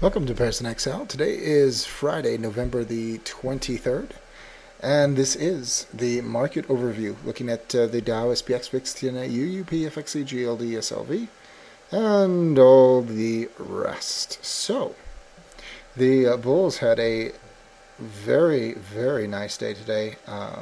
Welcome to Pearson XL. Today is Friday, November the 23rd, and this is the market overview looking at the Dow, SPX, VIX, TNA, UUP, FXC, GLD, SLV, and all the rest. So, the bulls had a very, very nice day today.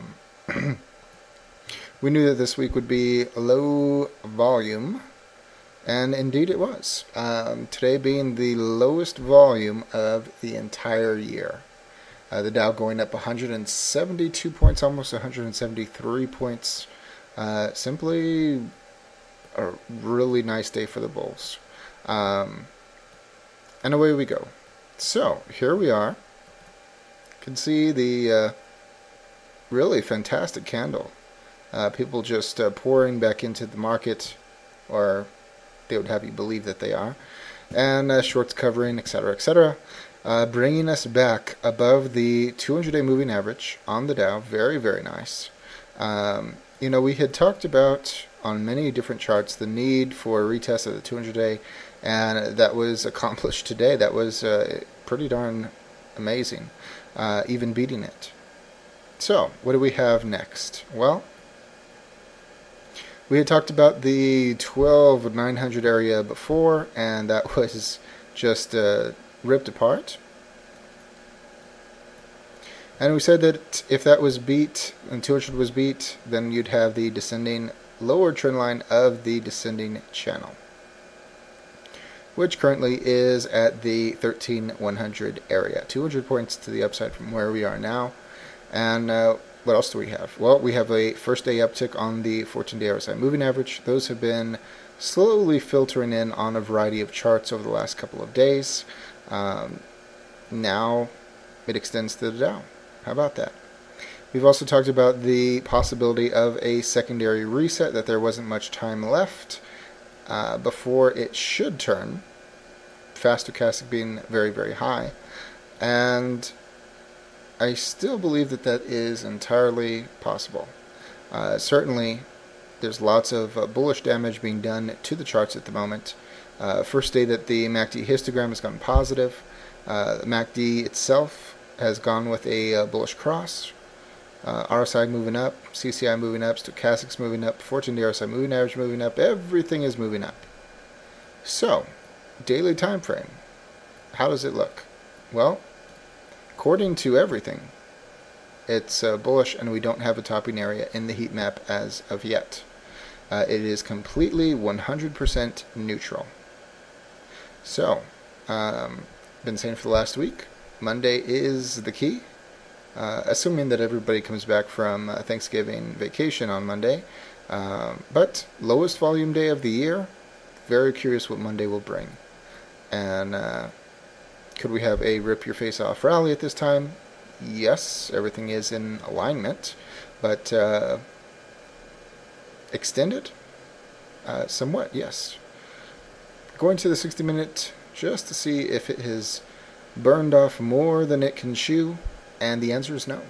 We knew that this week would be low volume. And indeed it was. Today being the lowest volume of the entire year. The Dow going up 172 points, almost 173 points. Simply a really nice day for the bulls. And away we go. So, here we are. You can see the really fantastic candle. People just pouring back into the market, or they would have you believe that they are, and shorts covering, etc., etc., bringing us back above the 200-day moving average on the Dow. Very, very nice. We had talked about on many different charts the need for a retest of the 200-day, and that was accomplished today. That was pretty darn amazing, even beating it. So, what do we have next? Well, we had talked about the 12,900 area before, and that was just ripped apart. And we said that if that was beat, and 200 was beat, then you'd have the descending lower trend line of the descending channel, which currently is at the 13,100 area. 200 points to the upside from where we are now. And what else do we have? Well, we have a first day uptick on the 14-day RSI moving average. Those have been slowly filtering in on a variety of charts over the last couple of days. Now it extends to the Dow. How about that? We've also talked about the possibility of a secondary reset, that there wasn't much time left before it should turn. Fast stochastic being very, very high. And I still believe that that is entirely possible. Certainly, there's lots of bullish damage being done to the charts at the moment. First day that the MACD histogram has gone positive. The MACD itself has gone with a bullish cross. RSI moving up, CCI moving up, stochastics moving up, 14-day RSI moving average moving up. Everything is moving up. So, daily time frame. How does it look? Well, according to everything, it's bullish, and we don't have a topping area in the heat map as of yet. It is completely 100% neutral. So, been saying for the last week, Monday is the key, assuming that everybody comes back from Thanksgiving vacation on Monday. But lowest volume day of the year, very curious what Monday will bring. And could we have a rip-your-face-off rally at this time? Yes, everything is in alignment, but extended? Somewhat, yes. Going to the 60-minute just to see if it has burned off more than it can chew, and the answer is no.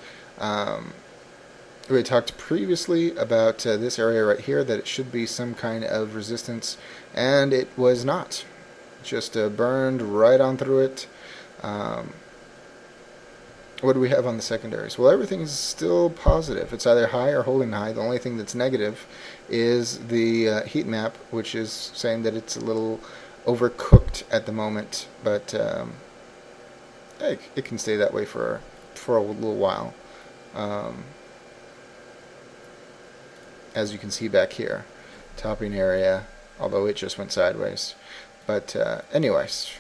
We had talked previously about this area right here, that it should be some kind of resistance, and it was not. Just burned right on through it. What do we have on the secondaries? Well, everything is still positive. It's either high or holding high. The only thing that's negative is the heat map, which is saying that it's a little overcooked at the moment. But it can stay that way for a little while. As you can see back here, topping area, although it just went sideways. But anyways,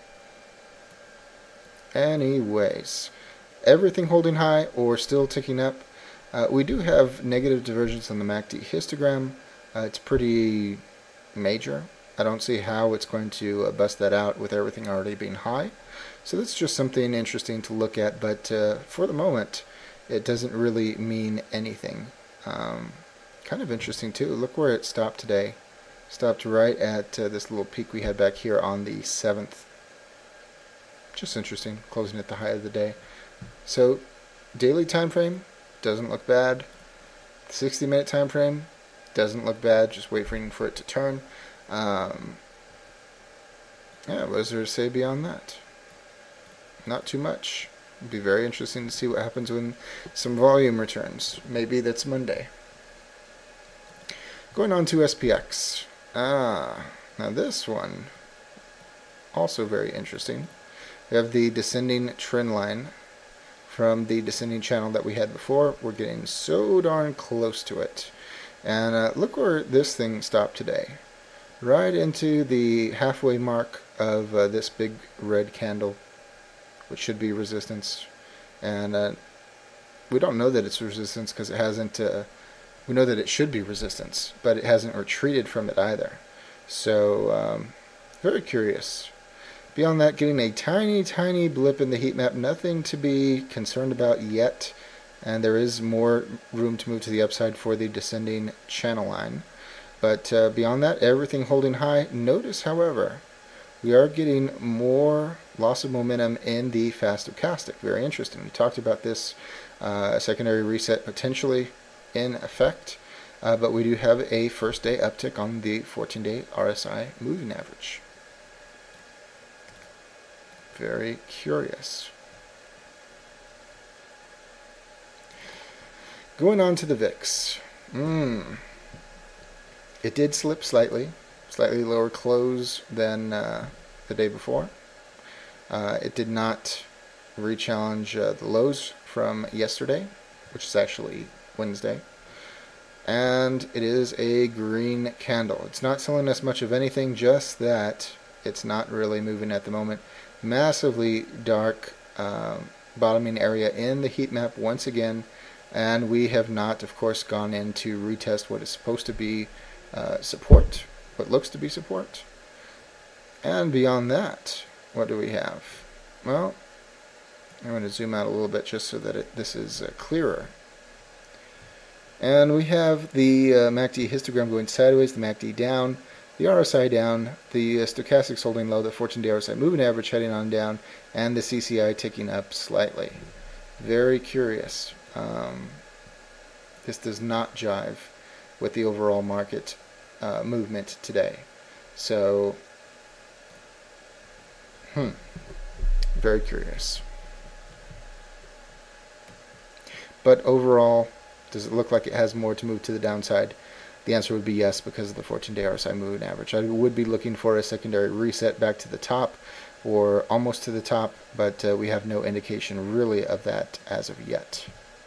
everything holding high or still ticking up. We do have negative divergence on the MACD histogram. It's pretty major. I don't see how it's going to bust that out with everything already being high. So that's just something interesting to look at, but for the moment, it doesn't really mean anything. Kind of interesting too. Look where it stopped today. Stopped right at this little peak we had back here on the 7th. Just interesting, closing at the high of the day. So, daily time frame doesn't look bad. 60-minute time frame doesn't look bad. Just waiting for it to turn. Yeah, what is there to say beyond that? Not too much. It'd be very interesting to see what happens when some volume returns. Maybe that's Monday. Going on to SPX. Now this one, also very interesting. We have the descending trend line from the descending channel that we had before. We're getting so darn close to it. And look where this thing stopped today. Right into the halfway mark of this big red candle, which should be resistance. And we don't know that it's resistance because it hasn't, we know that it should be resistance, but it hasn't retreated from it either. So, very curious. Beyond that, getting a tiny blip in the heat map, nothing to be concerned about yet. And there is more room to move to the upside for the descending channel line. But beyond that, everything holding high. Notice, however, we are getting more loss of momentum in the fast stochastic. Very interesting. We talked about this secondary reset potentially in effect. But we do have a first day uptick on the 14-day RSI moving average. Very curious. Going on to the VIX. It did slip slightly lower close than the day before. It did not re-challenge the lows from yesterday, which is actually Wednesday. And it is a green candle. It's not telling us much of anything, just that it's not really moving at the moment. Massively dark bottoming area in the heat map once again, and we have not, of course, gone in to retest what is supposed to be support, what looks to be support. And beyond that, what do we have? Well, I'm going to zoom out a little bit just so that this is clearer. And we have the MACD histogram going sideways, the MACD down, the RSI down, the stochastics holding low, the 14-day RSI moving average heading on down, and the CCI ticking up slightly. Very curious. This does not jive with the overall market movement today. So, very curious. But overall, does it look like it has more to move to the downside? The answer would be yes, because of the 14-day RSI moving average. I would be looking for a secondary reset back to the top, or almost to the top, but we have no indication really of that as of yet.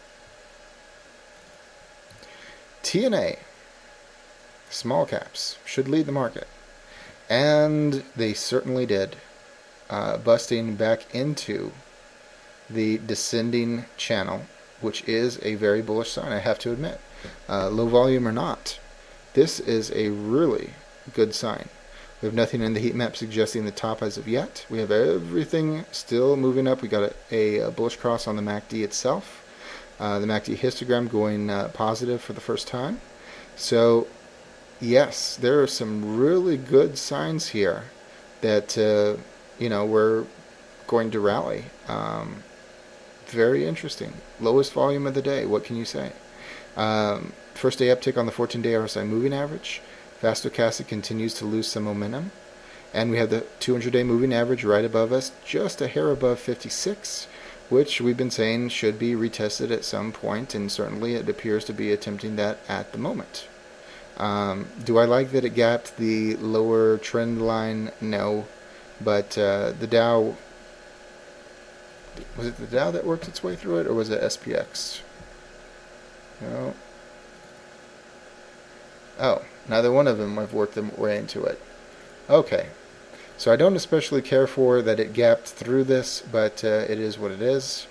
TNA, small caps, should lead the market. And they certainly did, busting back into the descending channel, which is a very bullish sign, I have to admit. Low volume or not, this is a really good sign. We have nothing in the heat map suggesting the top as of yet. We have everything still moving up. We got a bullish cross on the MACD itself. The MACD histogram going positive for the first time. So, yes, there are some really good signs here that we're going to rally. Very interesting. Lowest volume of the day. What can you say? First day uptick on the 14-day RSI moving average. Fast stochastic continues to lose some momentum. And we have the 200-day moving average right above us, just a hair above 56, which we've been saying should be retested at some point, and certainly it appears to be attempting that at the moment. Do I like that it gapped the lower trend line? No. But the Dow, was it the Dow that worked its way through it, or was it SPX? No. Oh, neither one of them have worked their way into it. Okay. So I don't especially care for that it gapped through this, but it is what it is.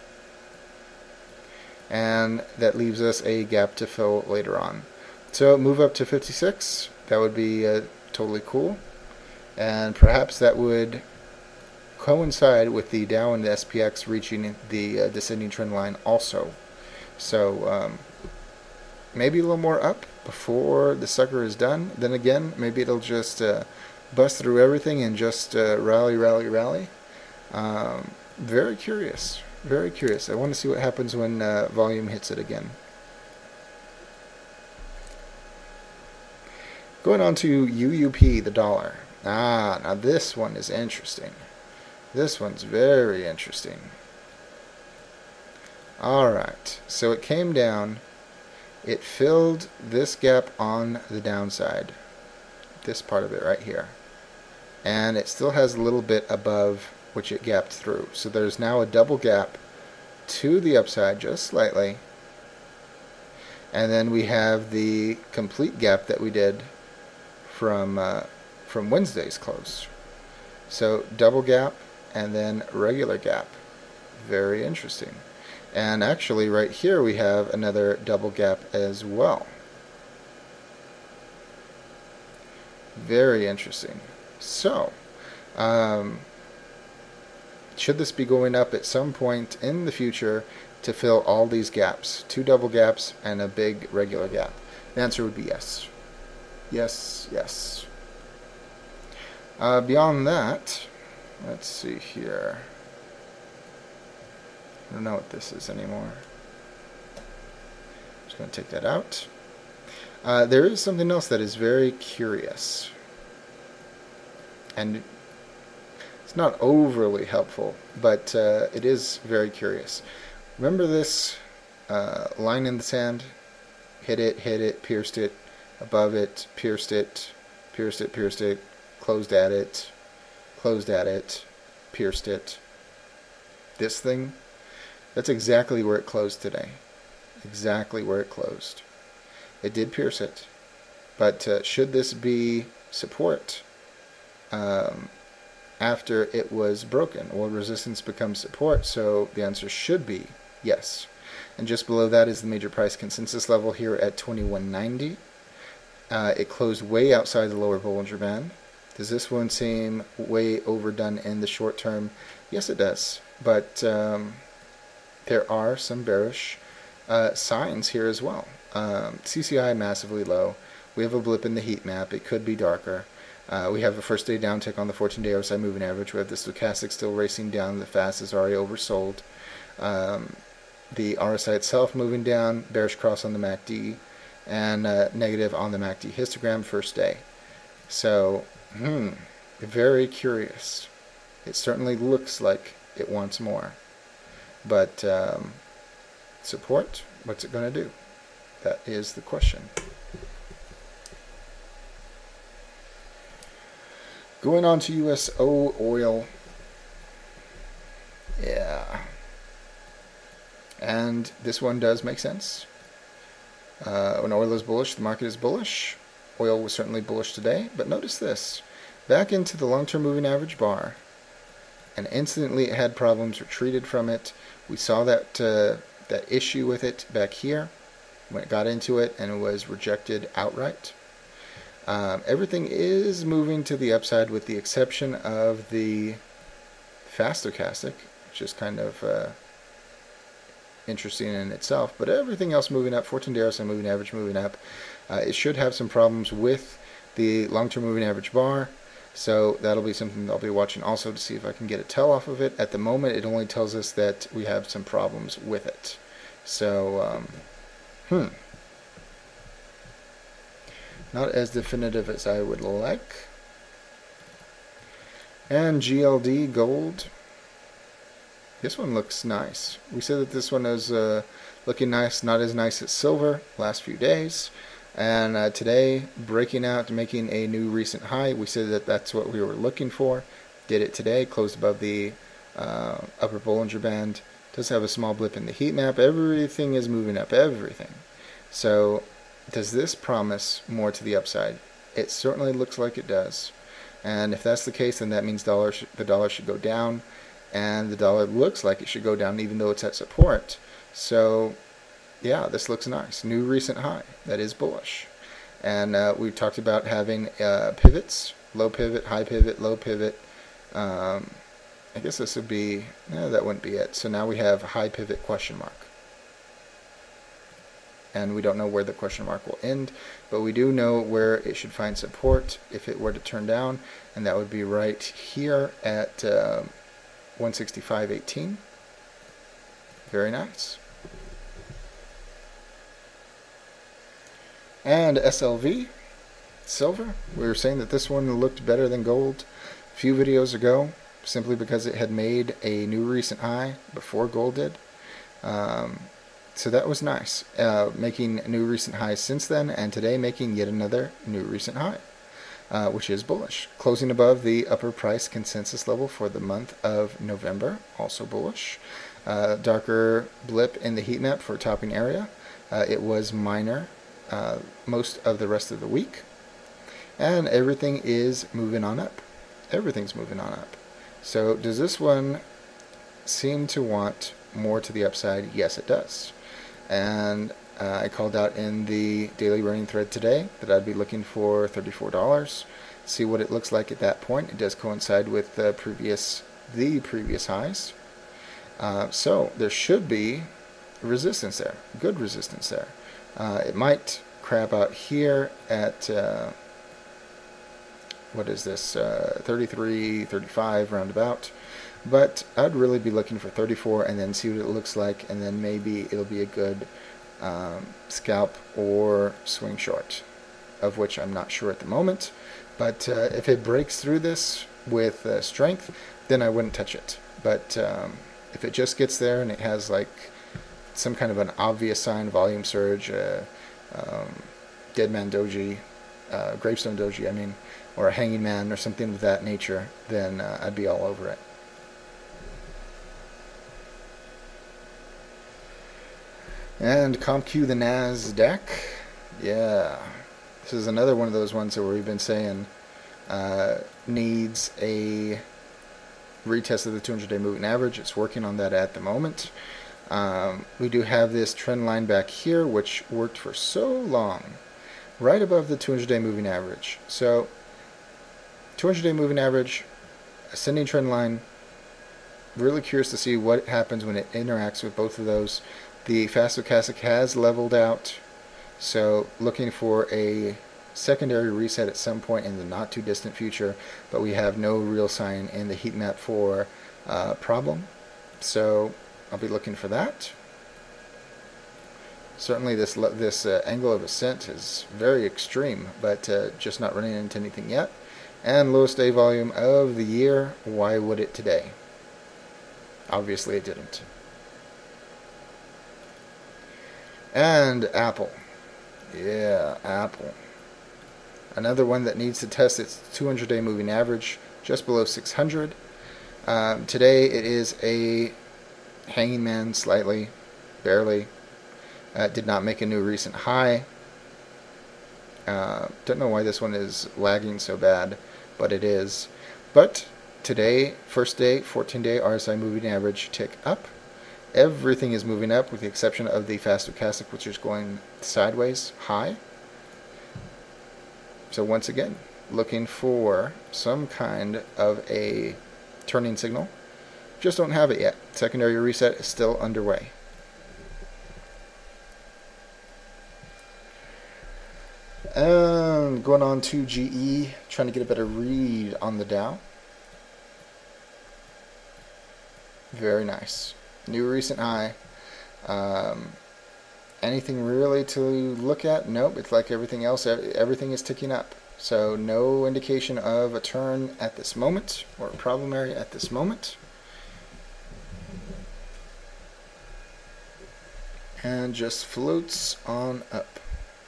And that leaves us a gap to fill later on. So move up to 56. That would be totally cool. And perhaps that would coincide with the Dow and the SPX reaching the descending trend line also. So maybe a little more up before the sucker is done. Then again, maybe it'll just bust through everything and just rally. Very curious. Very curious. I want to see what happens when volume hits it again. Going on to UUP, the dollar. Now this one is interesting. This one's very interesting. Alright, so it came down, it filled this gap on the downside, this part of it right here, and it still has a little bit above which it gapped through. So there's now a double gap to the upside just slightly, and then we have the complete gap that we did from Wednesday's close. So double gap and then regular gap. Very interesting. And actually right here we have another double gap as well. Very interesting. So should this be going up at some point in the future to fill all these gaps? Two double gaps and a big regular gap. The answer would be yes. Yes, yes. Beyond that, let's see here. I don't know what this is anymore. Just going to take that out. There is something else that is very curious. And it's not overly helpful, but it is very curious. Remember this line in the sand? Hit it, pierced it, above it, pierced it, pierced it, pierced it, closed at it, pierced it. This thing? That's exactly where it closed today. Exactly where it closed. It did pierce it. But should this be support after it was broken? Or resistance becomes support? So the answer should be yes. And just below that is the major price consensus level here at 2190. It closed way outside the lower Bollinger Band. Does this one seem way overdone in the short term? Yes, it does. But there are some bearish signs here as well. CCI massively low. We have a blip in the heat map. It could be darker. We have a first day downtick on the 14-day RSI moving average. We have the stochastic still racing down. The fast is already oversold. The RSI itself moving down. Bearish cross on the MACD. And negative on the MACD histogram first day. So, very curious. It certainly looks like it wants more. But support, what's it going to do? That is the question. Going on to USO oil. Yeah. And this one does make sense. When oil is bullish, the market is bullish. Oil was certainly bullish today, but notice this. Back into the long-term moving average bar, and instantly it had problems, retreated from it. We saw that that issue with it back here when it got into it, and it was rejected outright. Everything is moving to the upside with the exception of the fast stochastic, which is kind of interesting in itself, but everything else moving up. 14-day RSI moving average moving up. It should have some problems with the long-term moving average bar, so that'll be something that I'll be watching also to see if I can get a tell off of it. At the moment, it only tells us that we have some problems with it. So, not as definitive as I would like. And GLD gold. This one looks nice. We said that this one is looking nice, not as nice as silver last few days. And today, breaking out, making a new recent high. We said that that's what we were looking for. Did it today, closed above the upper Bollinger Band. Does have a small blip in the heat map. Everything is moving up, everything. So, does this promise more to the upside? It certainly looks like it does. And if that's the case, then that means the dollar should go down. And the dollar looks like it should go down even though it's at support. So, yeah, this looks nice. New recent high. That is bullish. And we talked about having pivots. Low pivot, high pivot, low pivot. I guess this would be, no, that wouldn't be it. So now we have high pivot question mark. And we don't know where the question mark will end, but we do know where it should find support if it were to turn down, and that would be right here at 165.18. Very nice. And SLV, Silver, we were saying that this one looked better than gold a few videos ago, simply because it had made a new recent high before gold did. So that was nice, making new recent highs since then, and today making yet another new recent high, which is bullish. Closing above the upper price consensus level for the month of November, also bullish. Darker blip in the heat map for topping area. It was minor most of the rest of the week. And everything is moving on up. Everything's moving on up. So does this one seem to want more to the upside? Yes, it does. And I called out in the daily running thread today that I'd be looking for $34. See what it looks like at that point. It does coincide with the previous highs. So there should be resistance there, good resistance there. It might crap out here at what is this, 33, 35 roundabout, but I'd really be looking for 34 and then see what it looks like, and then maybe it'll be a good scalp or swing short, of which I'm not sure at the moment. But if it breaks through this with strength, then I wouldn't touch it. But if it just gets there and it has like some kind of an obvious sign, volume surge, dead man doji, gravestone doji, I mean, or a hanging man or something of that nature, then I'd be all over it. And CompQ, the NASDAQ, yeah, this is another one of those ones that we've been saying needs a retest of the 200-day moving average. It's working on that at the moment. We do have this trend line back here, which worked for so long, right above the 200-day moving average. So 200-day moving average, ascending trend line. Really curious to see what happens when it interacts with both of those. The fast stochastic has leveled out, so looking for a secondary reset at some point in the not too distant future, but we have no real sign in the heat map for problem, so I'll be looking for that. Certainly this angle of ascent is very extreme, but just not running into anything yet. And lowest day volume of the year. Why would it today? Obviously it didn't. And Apple. Yeah, Apple. Another one that needs to test its 200-day moving average just below 600. Today it is a hanging man slightly, barely. Did not make a new recent high. Don't know why this one is lagging so bad, but it is. But today, first day, 14-day RSI moving average tick up. Everything is moving up with the exception of the fast stochastic, which is going sideways high. So once again, looking for some kind of a turning signal. Just don't have it yet. Secondary reset is still underway. And going on to GE, trying to get a better read on the Dow. Very nice. New recent high. Anything really to look at? Nope. It's like everything else. Everything is ticking up. So no indication of a turn at this moment, or a problem area at this moment. And just floats on up.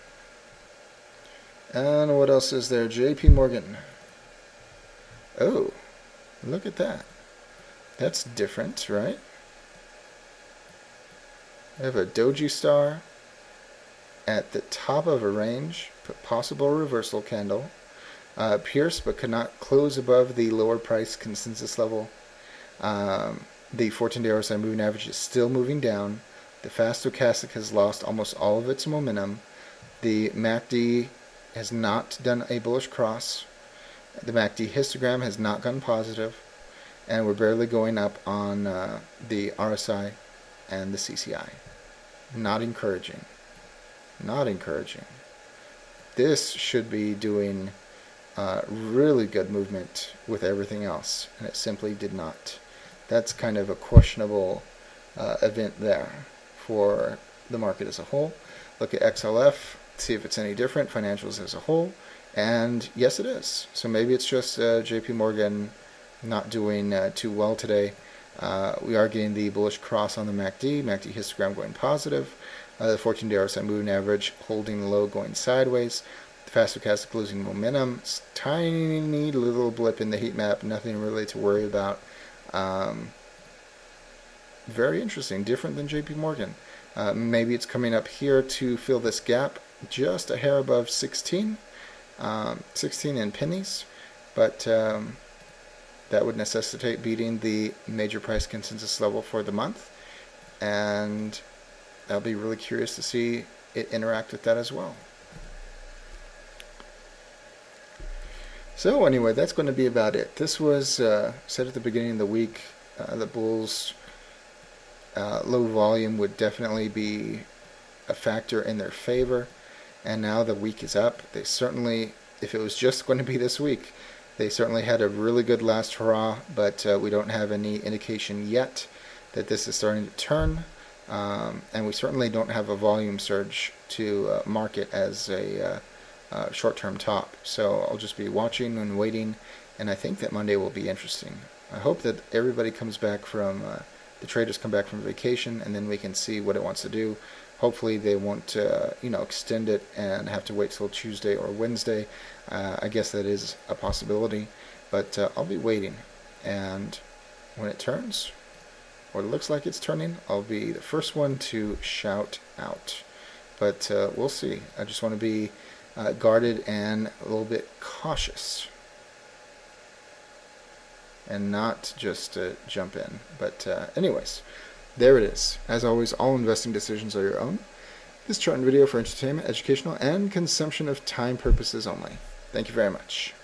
And what else is there? JP Morgan. Oh, look at that. That's different, right? I have a doji star at the top of a range, possible reversal candle. Pierced but could not close above the lower price consensus level. The 14-day RSI moving average is still moving down. The fast stochastic has lost almost all of its momentum. The MACD has not done a bullish cross. The MACD histogram has not gone positive, and we're barely going up on the RSI and the CCI. Not encouraging. Not encouraging. This should be doing really good movement with everything else, and it simply did not. That's kind of a questionable event there for the market as a whole. Look at XLF, see if it's any different. Financials as a whole, And yes, it is. So maybe it's just JP Morgan not doing too well today. We are getting the bullish cross on the MACD histogram going positive. The 14-day RSI moving average holding low, going sideways. The fast stochastic losing momentum. It's tiny little blip in the heat map. Nothing really to worry about. Very interesting. Different than JP Morgan. Maybe it's coming up here to fill this gap just a hair above 16. 16 in pennies. But that would necessitate beating the major price consensus level for the month. And I'll be really curious to see it interact with that as well. So anyway, that's going to be about it. This was said at the beginning of the week. The bulls' low volume would definitely be a factor in their favor. And now the week is up. They certainly, if it was just going to be this week, they certainly had a really good last hurrah, but we don't have any indication yet that this is starting to turn. And we certainly don't have a volume surge to mark it as a short-term top. So I'll just be watching and waiting, and I think that Monday will be interesting. I hope that everybody comes back from, the traders come back from vacation, and then we can see what it wants to do. Hopefully they won't, extend it and have to wait till Tuesday or Wednesday. I guess that is a possibility, but I'll be waiting. And when it turns, or it looks like it's turning, I'll be the first one to shout out. But we'll see. I just want to be guarded and a little bit cautious, and not just jump in. But anyways, there it is. As always, all investing decisions are your own. This chart and video for entertainment, educational, and consumption of time purposes only. Thank you very much.